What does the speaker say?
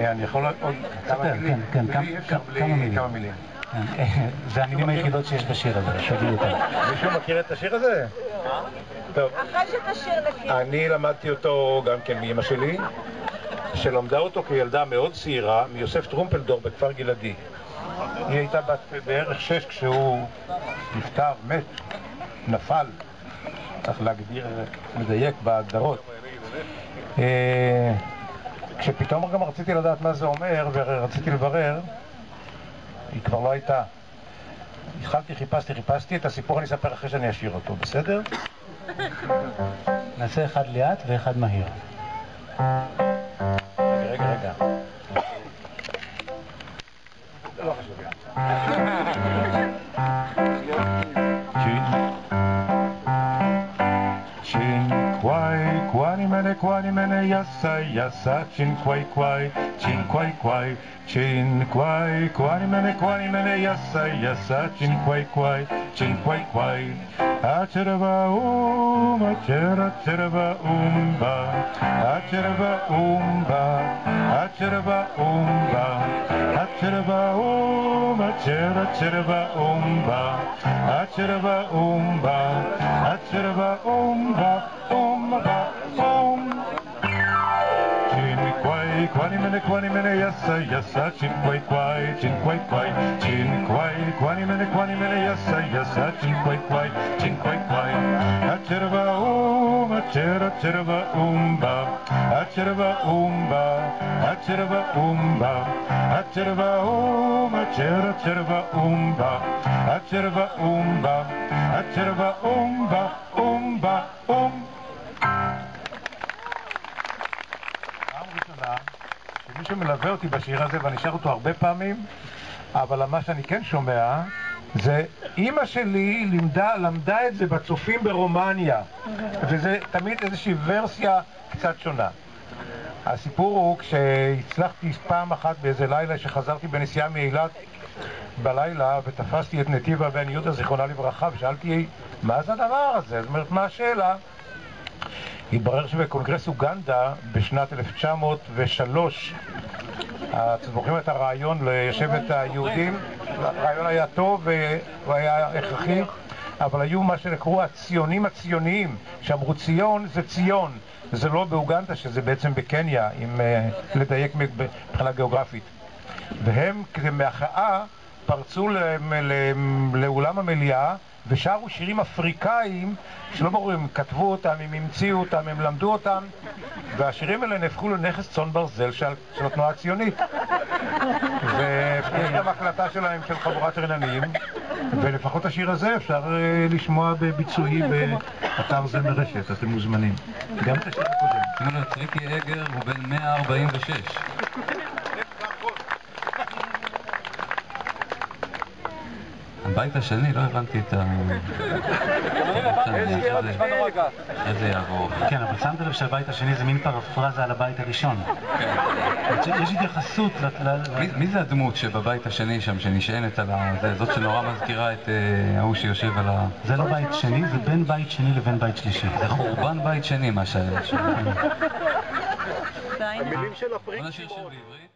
אני יכול עוד כמה מילים? כן, כמה מילים. זה המילים היחידות שיש בשיר הזה, תגיד אותם. מישהו מכיר את השיר הזה? טוב. אחרי שתשיר לפי. אני למדתי אותו גם כן מאמא שלי, שלמדה אותו כילדה מאוד צעירה, מיוסף טרומפלדור בכפר גלעדי. היא הייתה בת בערך 6 כשהוא נפטר, מת, נפל. צריך להגדיר, לדייק בהגדרות. כשפתאום גם רציתי לדעת מה זה אומר ורציתי לברר, היא כבר לא הייתה. התחלתי, חיפשתי, את הסיפור אני אספר אחרי שאני אשאיר אותו, בסדר? נעשה אחד לאט ואחד מהיר. רגע. לא חשוב. Kwani mene yassa chin kwai chin kwai chin kwani mene yassa chin kwai acherva umba Kwani mene yassa chin kwai chin kwai kwani mene yassa chin kwai acherva umba מי שמלווה אותי בשיר הזה, ואני שר אותו הרבה פעמים, אבל מה שאני כן שומע זה אמא שלי למדה את זה בצופים ברומניה, וזה תמיד איזושהי ורסיה קצת שונה. הסיפור הוא כשהצלחתי פעם אחת באיזה לילה שחזרתי בנסיעה מאילת בלילה ותפסתי את נתיבה בן יהודה זיכרונה לברכה ושאלתי מה זה הדבר הזה? זאת אומרת, מה השאלה? התברר שבקונגרס אוגנדה בשנת 1903 זוכרים את הרעיון לישב את היהודים. הרעיון היה טוב והיה הכרחי, אבל היו מה שנקראו הציוניים שאמרו ציון זה ציון, זה לא באוגנדה שזה בעצם בקניה, אם לדייק מבחינה גיאוגרפית. והם כדי מהחאה פרצו לאולם המליאה ושרו שירים אפריקאים שלא ברור אם כתבו אותם, אם המציאו אותם, הם למדו אותם, והשירים האלה נהפכו לנכס צאן ברזל של התנועה הציונית. ויש גם הקלטה שלהם של חבורת רננים, ולפחות השיר הזה אפשר לשמוע בביצועי באתר זה מרשת, אתם מוזמנים. גם את השיר הקודם. שימו לו, טריקי אגר הוא בן 146. הבית השני, לא הבנתי את ה... איזה יעבור. כן, אבל שמת לב שהבית השני זה מין פרפרזה על הבית הראשון. יש התייחסות מי זה הדמות שבבית השני שם, שנשענת על זה? זאת שנורא מזכירה את ההוא שיושב על ה... זה לא בית שני, זה בין בית שני לבין בית שלישי. זה חורבן בית שני, מה שהיה שם. המילים של הפרינציפות. בוא נשאיר שיר בעברית.